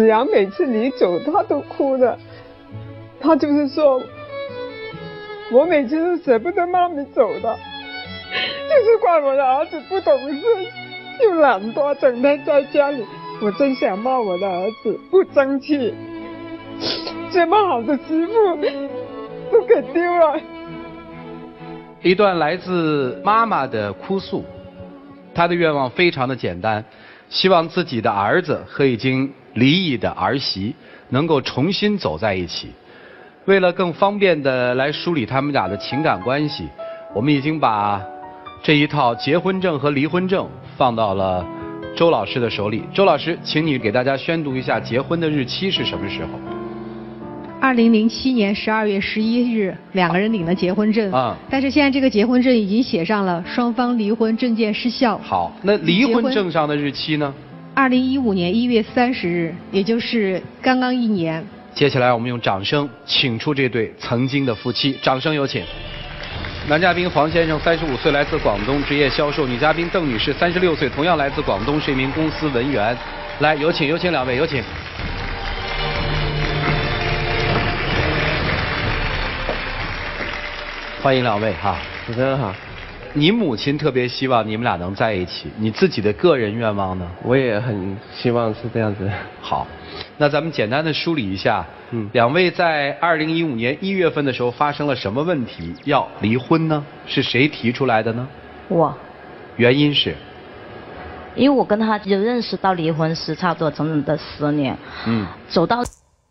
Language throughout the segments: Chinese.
子阳每次你走他都哭的，他就是说我每次都舍不得妈咪走的，就是怪我的儿子不懂事又懒惰，整天在家里。我真想骂我的儿子不争气，这么好的媳妇都给丢了。 一段来自妈妈的哭诉，她的愿望非常的简单，希望自己的儿子和已经离异的儿媳能够重新走在一起。为了更方便的来梳理他们俩的情感关系，我们已经把这一套结婚证和离婚证放到了周老师的手里。周老师，请你给大家宣读一下结婚的日期是什么时候 ？2007年12月11日，两个人领了结婚证。但是现在这个结婚证已经写上了双方离婚证件失效。 好，那离婚证上的日期呢 ？2015年1月30日，也就是刚刚1年。 接下来我们用掌声请出这对曾经的夫妻，掌声有请。男嘉宾黄先生35岁，来自广东，职业销售；女嘉宾邓女士36岁，同样来自广东，是一名公司文员。来，有请两位，有请。欢迎两位哈。 主持人好。 你母亲特别希望你们俩能在一起，你自己的个人愿望呢？ 我也很希望是这样子。 好，那咱们简单的梳理一下，两位在2015年1月份的时候发生了什么问题要离婚呢？是谁提出来的呢？ 我。 原因是？ 因为我跟他就认识到离婚是差不多整整的10年。走到。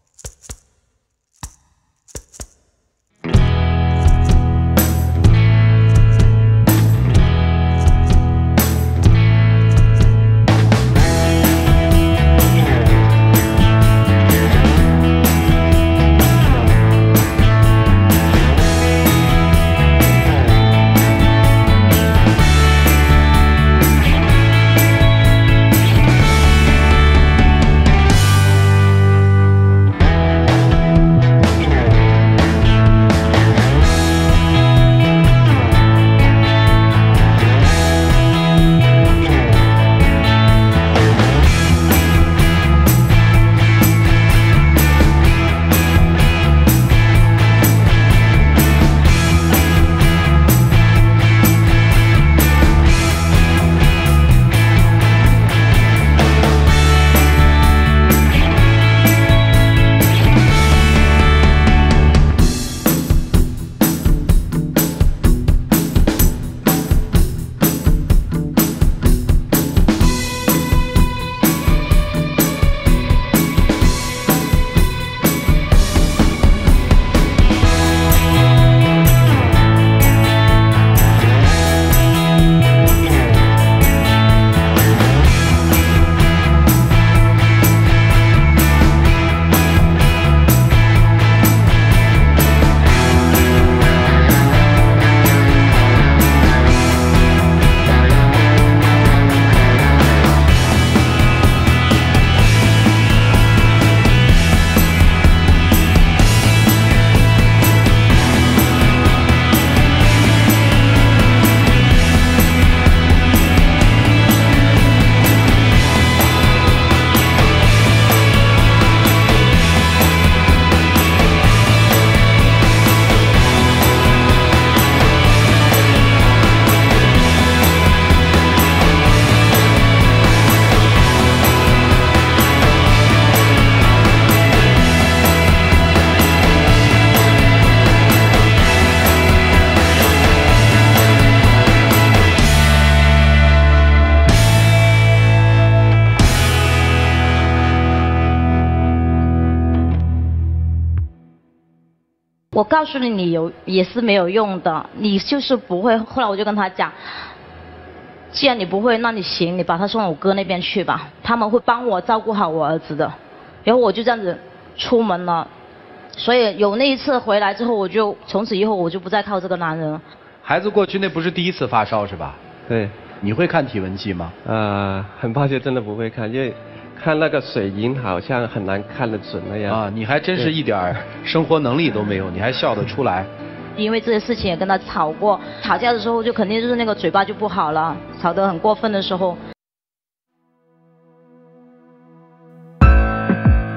我告诉你理由也是没有用的，你就是不会。后来我就跟他讲，既然你不会，那你行，你把他送我哥那边去吧，他们会帮我照顾好我儿子的。然后我就这样子出门了，所以有那一次回来之后，我就从此以后我就不再靠这个男人了。 孩子过去那不是第一次发烧是吧？ 对。 你会看体温计吗？ 很抱歉，真的不会看，因为看那个水银好像很难看得准那样。 啊，你还真是一点生活能力都没有，你还笑得出来。 因为这些事情也跟他吵过，吵架的时候就肯定就是那个嘴巴就不好了，吵得很过分的时候。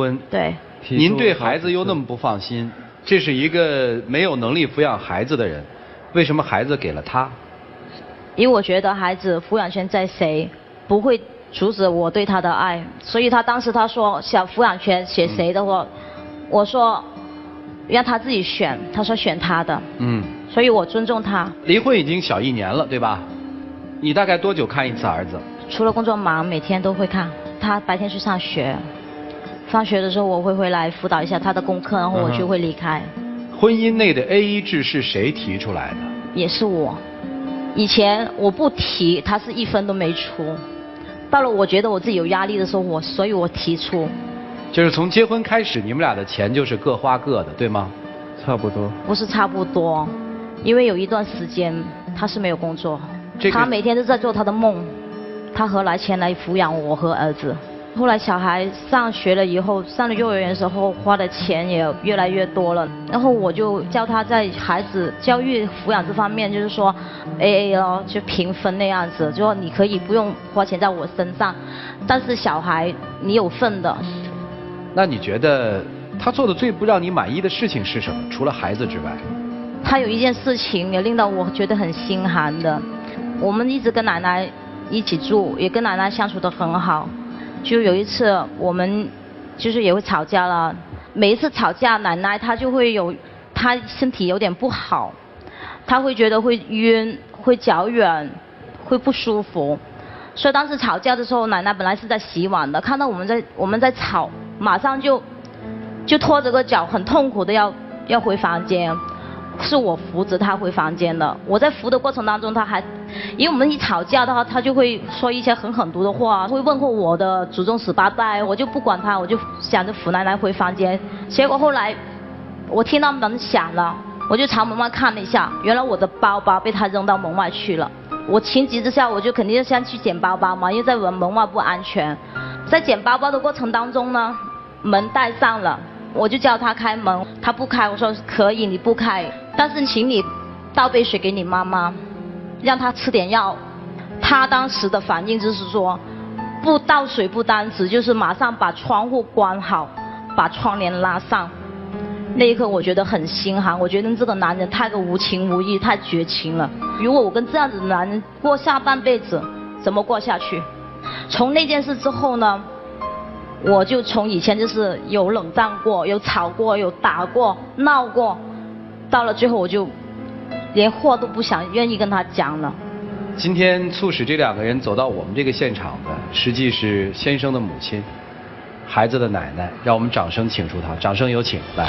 婚。 对。 您对孩子又那么不放心，这是一个没有能力抚养孩子的人，为什么孩子给了他？ 因为我觉得孩子抚养权在谁，不会阻止我对他的爱，所以他当时他说想抚养权选谁的话，我说让他自己选，他说选他的。所以我尊重他。 离婚已经小1年了，对吧？你大概多久看一次儿子？ 除了工作忙，每天都会看。他白天去上学，放学的时候我会回来辅导一下他的功课，然后我就会离开。 婚姻内的 AA 制是谁提出来的？ 也是我。以前我不提，他是1分都没出。到了我觉得我自己有压力的时候，所以我提出。 就是从结婚开始，你们俩的钱就是各花各的，对吗？ 差不多。 不是差不多，因为有一段时间他是没有工作，他每天都在做他的梦，他何来钱来抚养我和儿子？后来小孩上学了以后，上了幼儿园的时候花的钱也越来越多了，然后我就教他在孩子教育抚养这方面，就是说 AA 咯，就平分那样子，就说你可以不用花钱在我身上，但是小孩你有份的。 那你觉得他做的最不让你满意的事情是什么？除了孩子之外？ 他有一件事情也令到我觉得很心寒的，我们一直跟奶奶一起住，也跟奶奶相处得很好。就有一次我们就是也会吵架了，每一次吵架奶奶她就会有，她身体有点不好，她会觉得会晕，会脚软，会不舒服。所以当时吵架的时候，奶奶本来是在洗碗的，看到我们在吵，马上就拖着个脚很痛苦的要回房间，是我扶着她回房间的。我在扶的过程当中，她还因为我们一吵架的话，她就会说一些很狠毒的话，会问候我的祖宗十八代，我就不管她，我就想着扶奶奶回房间。结果后来我听到门响了，我就朝门外看了一下，原来我的包包被她扔到门外去了。我情急之下，我就肯定先去捡包包嘛，因为在门外不安全。在捡包包的过程当中呢，门带上了，我就叫他开门，他不开，我说可以你不开，但是请你倒杯水给你妈妈，让她吃点药。他当时的反应就是说，不倒水不单止，就是马上把窗户关好，把窗帘拉上。那一刻我觉得很心寒，我觉得这个男人太过无情无义，太绝情了。如果我跟这样子的男人过下半辈子，怎么过下去？从那件事之后呢，我就从以前就是有冷战过，有吵过，有打过，闹过，到了最后我就连话都不想愿意跟他讲了。 今天促使这2个人走到我们这个现场的，实际是先生的母亲，孩子的奶奶，让我们掌声请出她，掌声有请，来。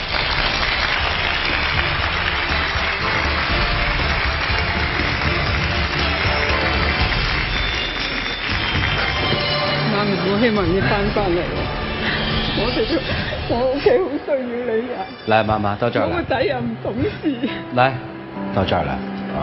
媽咪，我希望你翻嚟，我哋我屋企好需要你啊！ 來，媽媽到這兒來。我個仔又唔懂事。 來，到這兒來啊！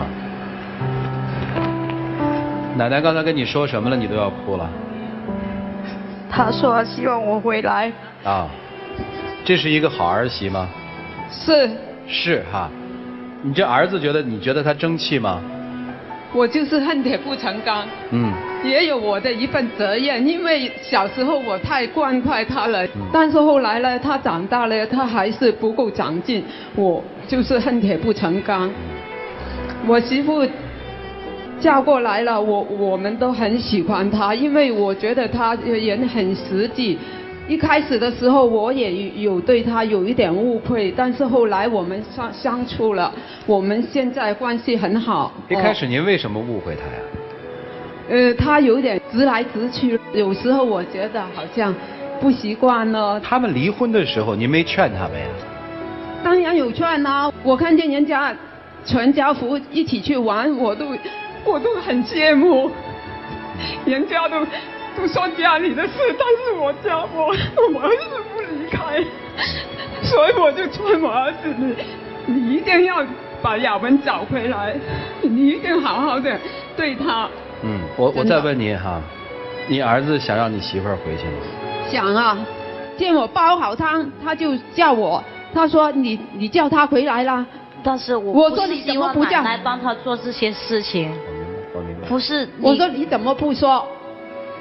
奶奶剛才跟你說什麼了？你都要哭了。 他說希望我回來。 啊，這是一個好兒媳嗎？ 是。 是哈，你這兒子你覺得他爭氣嗎？ 我就是恨鐵不成鋼。也有我的一份責任，因為小時候我太慣快他了，但是後來呢，他長大了，他還是不夠長進，我就是恨鐵不成鋼。我媳婦嫁過來了，我們都很喜歡她，因為我覺得她人很實際。一開始的時候我也有對她有一點誤會，但是後來我們相處了，我們現在關係很好。 一開始您為什麼誤會她呀？ 他有點直來直去，有時候我覺得好像不習慣了。 他們離婚的時候，您沒勸他們呀？ 當然有勸啊！我看見人家全家福一起去玩，我都很羨慕。人家都說家裏的事，但是我兒子不離開，所以我就勸我兒子，你一定要把雅文找回來，你一定好好的對他。 我再問你哈，你兒子想讓你媳婦兒回去嗎？ 想啊，見我煲好湯，他就叫我，他說你叫他回來啦。 但是我說你怎麼不叫？ 奶奶幫他做這些事情。 我明白。 不是。 我說你怎麼不說？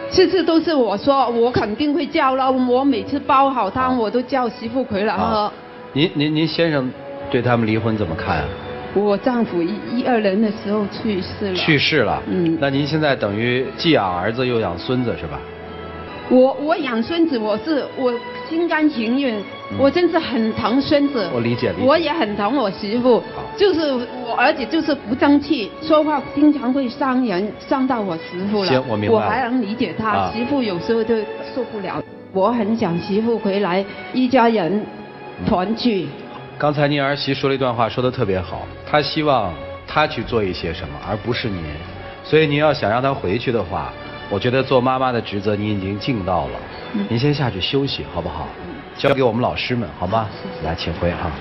次次都是我说我肯定会叫了，我每次煲好汤我都叫媳妇回来喝。 您先生对他们离婚怎么看啊？ 我丈夫12年的时候去世了。 去世了。那您现在等于既养儿子又养孙子是吧？ 我养孙子，我心甘情愿，我真是很疼孙子。 我理解。 我也很疼我媳妇，就是我儿子就是不争气，说话经常会伤人，伤到我媳妇了。 行，我明白。 我还能理解他，媳妇有时候就受不了。我很想媳妇回来，一家人团聚。 刚才您儿媳说了一段话，说得特别好，她希望她去做一些什么，而不是您。所以您要想让她回去的话，我觉得做妈妈的职责您已经尽到了。您先下去休息好不好？交给我们老师们好吗？来，请回哈。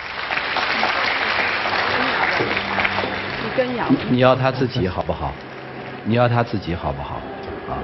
你要他自己好不好？你要他自己好不好？啊！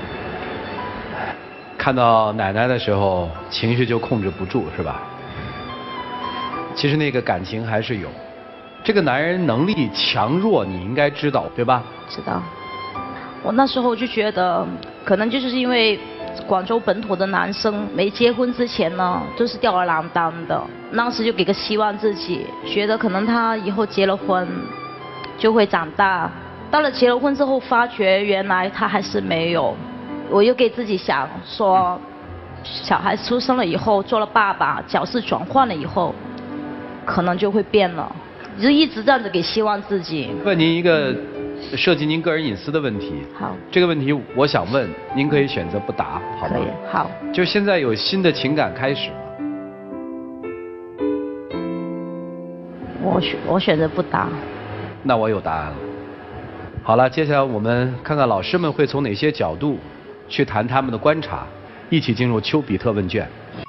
看到奶奶的时候，情绪就控制不住是吧？其实那个感情还是有。这个男人能力强弱你应该知道对吧？ 知道。我那时候就觉得，可能就是因为广州本土的男生没结婚之前呢，都是吊儿郎当的。当时就给个希望自己，觉得可能他以后结了婚就会长大。到了结了婚之后，发觉原来他还是没有。我又给自己想说，小孩出生了以后，做了爸爸，角色转换了以后，可能就会变了。就一直这样子给希望自己。 问您一个涉及您个人隐私的问题。 好。这个问题我想问，您可以选择不答，好吗？ 可以。好。 就现在有新的情感开始吗？ 我选择不答。 那我有答案了。好了，接下来我们看看老师们会从哪些角度去谈他们的观察，一起进入丘比特问卷。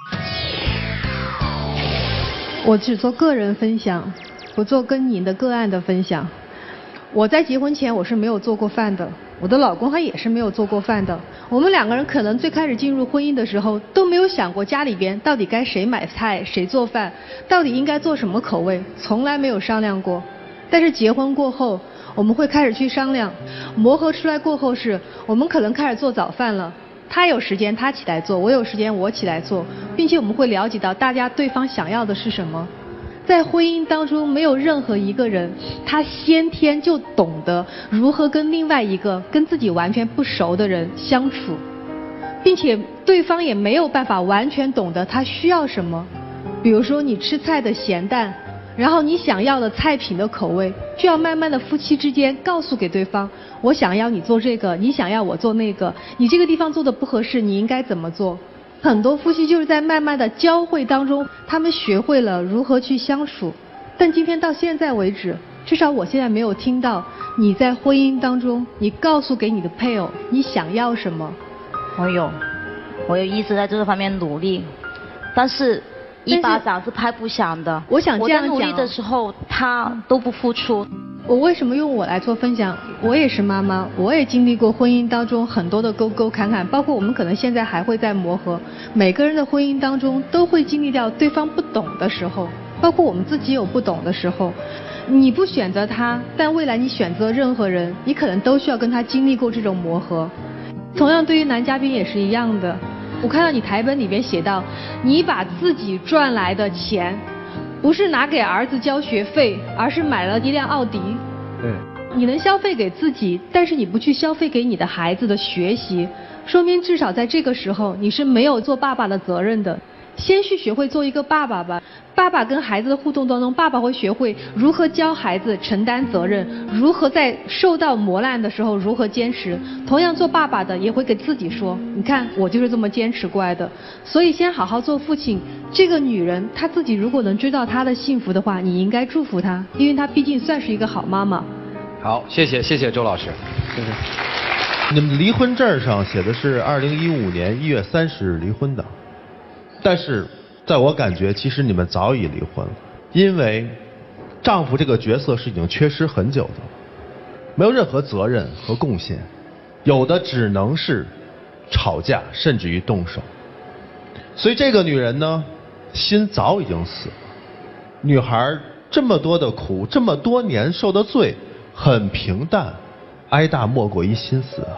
我只做个人分享，不做跟您的个案的分享。我在结婚前我是没有做过饭的，我的老公他也是没有做过饭的。我们两个人可能最开始进入婚姻的时候都没有想过家里边到底该谁买菜谁做饭，到底应该做什么口味，从来没有商量过。但是结婚过后我们会开始去商量，磨合出来过后是我们可能开始做早饭了，他有时间他起来做，我有时间我起来做，并且我们会了解到大家对方想要的是什么。在婚姻当中没有任何一个人他先天就懂得如何跟另外一个跟自己完全不熟的人相处，并且对方也没有办法完全懂得他需要什么。比如说你吃菜的咸淡，然后你想要的菜品的口味，就要慢慢的夫妻之间告诉给对方，我想要你做这个，你想要我做那个，你这个地方做的不合适，你应该怎么做。很多夫妻就是在慢慢的交汇当中，他们学会了如何去相处。但今天到现在为止，至少我现在没有听到你在婚姻当中你告诉给你的配偶你想要什么。 我有一直在这方面努力，但是一巴掌是拍不响的。 我想这样讲， 我在努力的时候他都不付出。 我为什么用我来做分享？我也是妈妈，我也经历过婚姻当中很多的沟沟坎坎，包括我们可能现在还会在磨合。每个人的婚姻当中都会经历掉对方不懂的时候，包括我们自己有不懂的时候。你不选择他，但未来你选择任何人，你可能都需要跟他经历过这种磨合。同样对于男嘉宾也是一样的。我看到你台本里边写到，你把自己赚来的钱不是拿给儿子交学费，而是买了一辆奥迪。 对。 你能消费给自己，但是你不去消费给你的孩子的学习，说明至少在这个时候你是没有做爸爸的责任的。先去学会做一个爸爸吧。爸爸跟孩子的互动当中，爸爸会学会如何教孩子承担责任，如何在受到磨难的时候如何坚持。同样做爸爸的也会给自己说，你看我就是这么坚持过来的。所以先好好做父亲。这个女人她自己如果能追到她的幸福的话，你应该祝福她，因为她毕竟算是一个好妈妈。 好，谢谢周老师。 谢谢。 你们离婚证上写的是2015年1月30日离婚的，但是在我感觉其实你们早已离婚了，因为丈夫这个角色是已经缺失很久的，没有任何责任和贡献，有的只能是吵架甚至于动手。所以这个女人呢，心早已经死了。女孩这么多的苦，这么多年受的罪很平淡，挨打莫过于心死啊。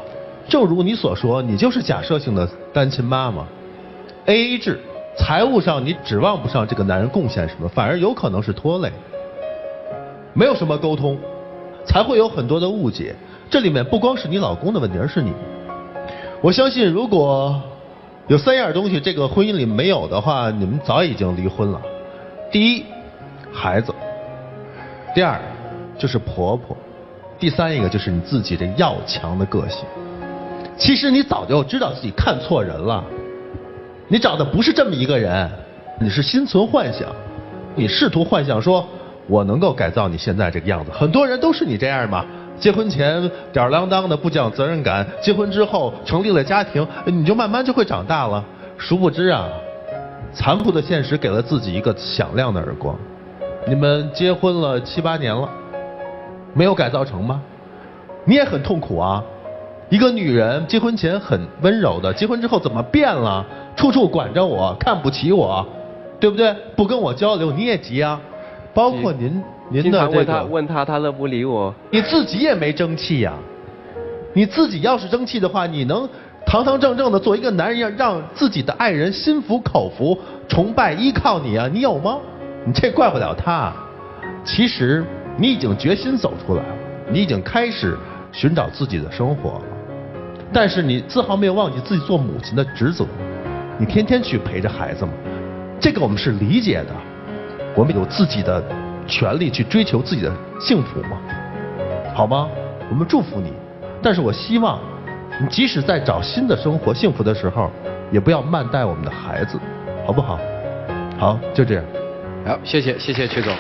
正如你所说，你就是假设性的单亲妈妈 ，AA 制，财务上你指望不上这个男人贡献什么，反而有可能是拖累，没有什么沟通，才会有很多的误解。这里面不光是你老公的问题，而是你。我相信，如果有3样东西这个婚姻里没有的话，你们早已经离婚了。第一，孩子；第二，就是婆婆；第三一个就是你自己这要强的个性。其实你早就知道自己看错人了，你找的不是这么一个人，你是心存幻想，你试图幻想说我能够改造你现在这个样子。很多人都是你这样嘛，结婚前吊儿郎当的不讲责任感，结婚之后成立了家庭，你就慢慢就会长大了。殊不知啊，残酷的现实给了自己一个响亮的耳光。你们结婚了7、8年了，没有改造成吗？你也很痛苦啊。一个女人结婚前很温柔的，结婚之后怎么变了？处处管着我，看不起我，对不对？不跟我交流，你也急啊。包括您的这个， 问他，他都不理我。 你自己也没争气呀。你自己要是争气的话，你能堂堂正正的做一个男人，让自己的爱人心服口服、崇拜、依靠你啊？你有吗？你这怪不了他。其实你已经决心走出来了，你已经开始寻找自己的生活了。但是你丝毫没有忘记自己做母亲的职责，你天天去陪着孩子嘛，这个我们是理解的，我们有自己的权利去追求自己的幸福嘛，好吗？我们祝福你，但是我希望你即使在找新的生活幸福的时候，也不要慢待我们的孩子，好不好？好，就这样。 好，谢谢曲总。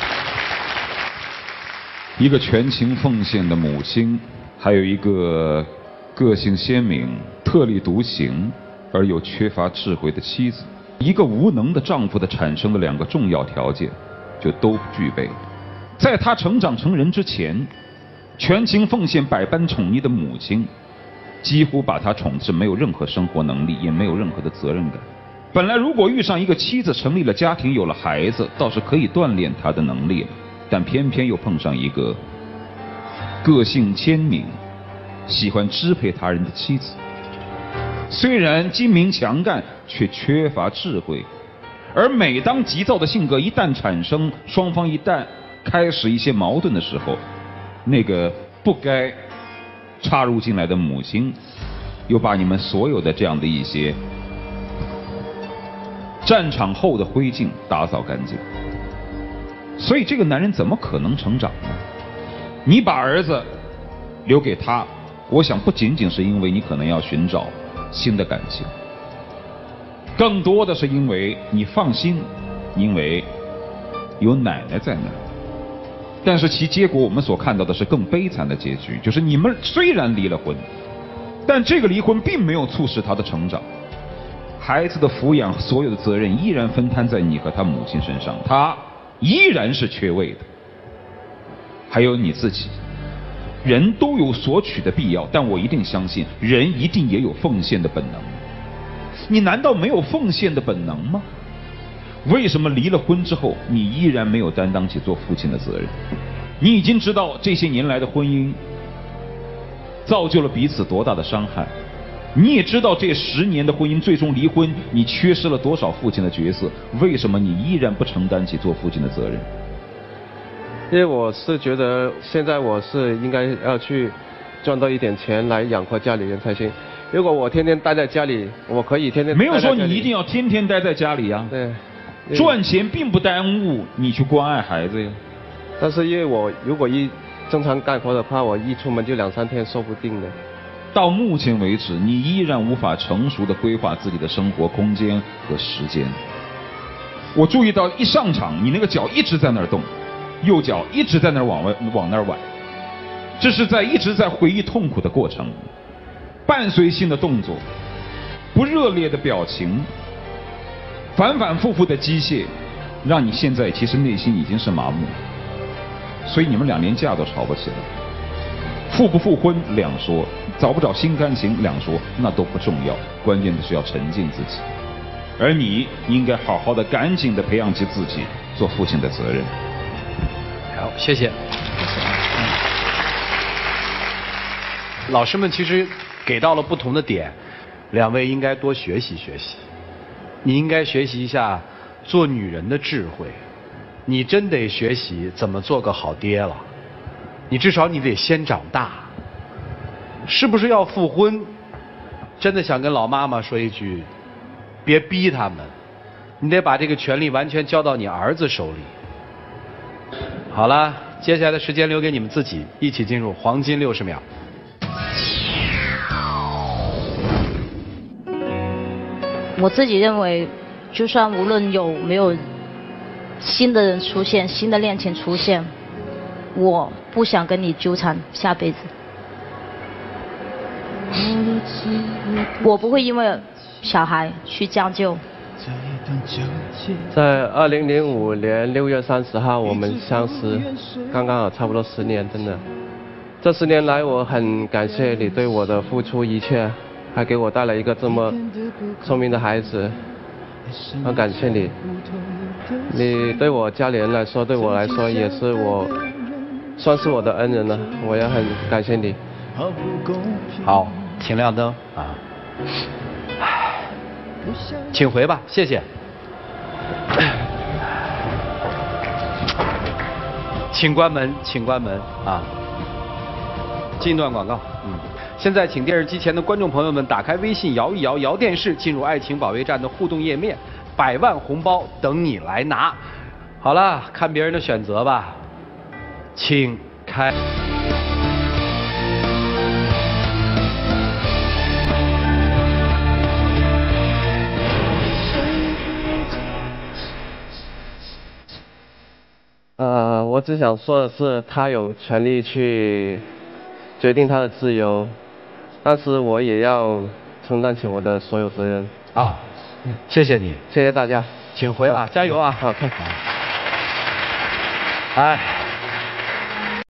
一个全情奉献的母亲，还有一个个性鲜明、特立独行而又缺乏智慧的妻子，一个无能的丈夫的产生的2个重要条件就都不具备。在他成长成人之前，全情奉献、百般宠溺的母亲几乎把他宠至没有任何生活能力，也没有任何的责任感。本来如果遇上一个妻子，成立了家庭，有了孩子，倒是可以锻炼他的能力了，但偏偏又碰上一个个性鲜明、喜欢支配他人的妻子，虽然精明强干，却缺乏智慧。而每当急躁的性格一旦产生，双方一旦开始一些矛盾的时候，那个不该插入进来的母亲，又把你们所有的这样的一些战场后的灰烬打扫干净。所以这个男人怎么可能成长呢？你把儿子留给他，我想不仅仅是因为你可能要寻找新的感情，更多的是因为你放心，因为有奶奶在那儿。但是其结果我们所看到的是更悲惨的结局，就是你们虽然离了婚，但这个离婚并没有促使他的成长，孩子的抚养所有的责任依然分摊在你和他母亲身上，他依然是缺位的。还有你自己，人都有索取的必要，但我一定相信人一定也有奉献的本能。你难道没有奉献的本能吗？为什么离了婚之后你依然没有担当起做父亲的责任？你已经知道这些年来的婚姻造就了彼此多大的伤害，你也知道这10年的婚姻最终离婚，你缺失了多少父亲的角色，为什么你依然不承担起做父亲的责任？ 因为我是觉得现在我是应该要去赚到一点钱来养活家里人才行。如果我天天待在家里，我可以天天没有说你一定要天天待在家里呀。 对， 赚钱并不耽误你去关爱孩子呀。 但是因为我如果一正常干活的话，我一出门就2、3天说不定的。 到目前为止，你依然无法成熟的规划自己的生活空间和时间。我注意到一上场，你那个脚一直在那儿动，右脚一直在那儿往那儿崴，这是一直在回忆痛苦的过程，伴随性的动作，不热烈的表情，反反复复的机械，让你现在其实内心已经是麻木。所以你们俩连架都吵不起来，复不复婚两说，找不找新感情两说，那都不重要，关键的是要沉浸自己。而你应该好好的赶紧的培养起自己做父亲的责任。 好，谢谢。老师们其实给给到了不同的点，两位应该多学习学习。你应该学习一下做女人的智慧，你真得学习怎么做个好爹了。你至少你得先长大。是不是要复婚？真的想跟老妈妈说一句，别逼他们，你得把这个权利完全交到你儿子手里。好了，接下来的时间留给你们自己，一起进入黄金60秒。 我自己认为，就算无论有没有新的人出现，新的恋情出现，我不想跟你纠缠下辈子。我不会因为小孩去将就。 在2005年6月30号我们相识，刚刚好差不多10年，真的。这10年来，我很感谢你对我的付出一切，还给我带来一个这么聪明的孩子，很感谢你。你对我家里人来说，对我来说也是算是我的恩人了，我也很感谢你。 好，请亮灯啊！请回吧，谢谢。请关门，请关门啊！进一段广告。现在请电视机前的观众朋友们打开微信，摇一摇，摇电视，进入爱情保卫战的互动页面，100万红包等你来拿。好了，看别人的选择吧，请开。 我只想说的是，他有权利去决定他的自由，但是我也要承担起我的所有责任。 啊，谢谢你， 谢谢大家， 请回啊，加油啊！ 好，看。 哎。